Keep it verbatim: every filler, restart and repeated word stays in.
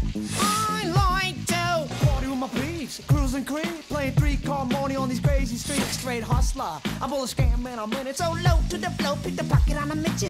I like to party with my peeps, cruise and creep, playing three-car money on these crazy streets. Straight hustler, I pull a scam and I'm in it so low to the flow, pick the pocket on a midget.